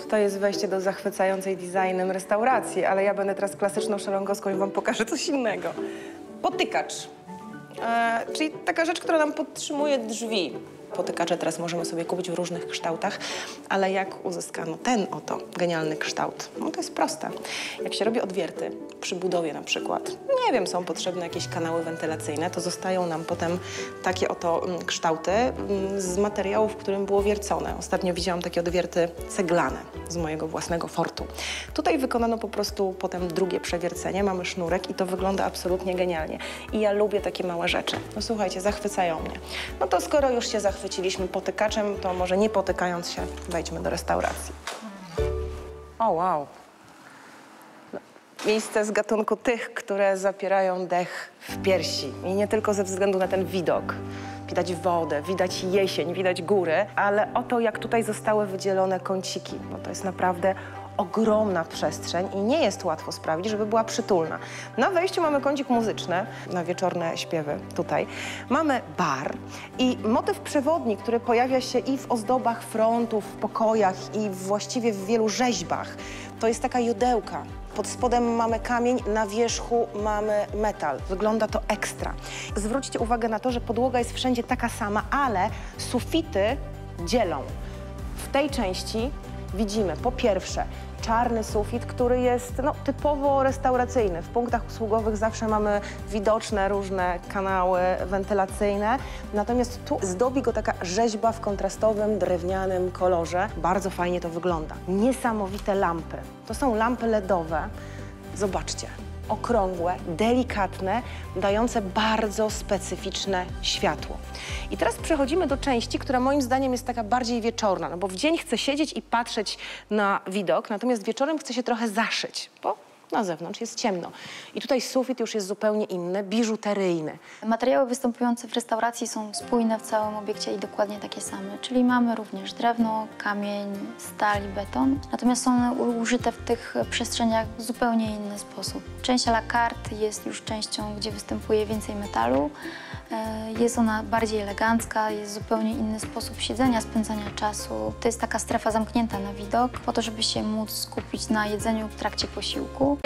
tutaj jest wejście do zachwycającej designem restauracji, ale ja będę teraz klasyczną szalongowską i wam pokażę coś innego. Potykacz, czyli taka rzecz, która nam podtrzymuje drzwi. Potykacze teraz możemy sobie kupić w różnych kształtach, ale jak uzyskano ten oto genialny kształt? No to jest proste. Jak się robi odwierty przy budowie na przykład, nie wiem, są potrzebne jakieś kanały wentylacyjne, to zostają nam potem takie oto kształty z materiału, w którym było wiercone. Ostatnio widziałam takie odwierty ceglane z mojego własnego fortu. Tutaj wykonano po prostu potem drugie przewiercenie, mamy sznurek i to wygląda absolutnie genialnie. I ja lubię takie małe rzeczy. No słuchajcie, zachwycają mnie. No to skoro już się zachwyciliśmy potykaczem, to może nie potykając się, wejdźmy do restauracji. O, wow. Miejsce z gatunku tych, które zapierają dech w piersi. I nie tylko ze względu na ten widok. Widać wodę, widać jesień, widać góry, ale oto jak tutaj zostały wydzielone kąciki, bo to jest naprawdę ogromna przestrzeń i nie jest łatwo sprawić, żeby była przytulna. Na wejściu mamy kącik muzyczny, na wieczorne śpiewy tutaj. Mamy bar i motyw przewodni, który pojawia się i w ozdobach frontów, w pokojach i właściwie w wielu rzeźbach. To jest taka jodełka. Pod spodem mamy kamień, na wierzchu mamy metal. Wygląda to ekstra. Zwróćcie uwagę na to, że podłoga jest wszędzie taka sama, ale sufity dzielą. W tej części widzimy po pierwsze czarny sufit, który jest typowo restauracyjny. W punktach usługowych zawsze mamy widoczne różne kanały wentylacyjne, natomiast tu zdobi go taka rzeźba w kontrastowym, drewnianym kolorze. Bardzo fajnie to wygląda. Niesamowite lampy. To są lampy LEDowe. Zobaczcie. Okrągłe, delikatne, dające bardzo specyficzne światło. I teraz przechodzimy do części, która moim zdaniem jest taka bardziej wieczorna, no bo w dzień chcę siedzieć i patrzeć na widok, natomiast wieczorem chcę się trochę zaszyć, bo na zewnątrz jest ciemno. I tutaj sufit już jest zupełnie inny, biżuteryjny. Materiały występujące w restauracji są spójne w całym obiekcie i dokładnie takie same. Czyli mamy również drewno, kamień, stal i beton. Natomiast są one użyte w tych przestrzeniach w zupełnie inny sposób. Część à la carte jest już częścią, gdzie występuje więcej metalu. Jest ona bardziej elegancka, jest zupełnie inny sposób siedzenia, spędzania czasu. To jest taka strefa zamknięta na widok, po to, żeby się móc skupić na jedzeniu w trakcie posiłku.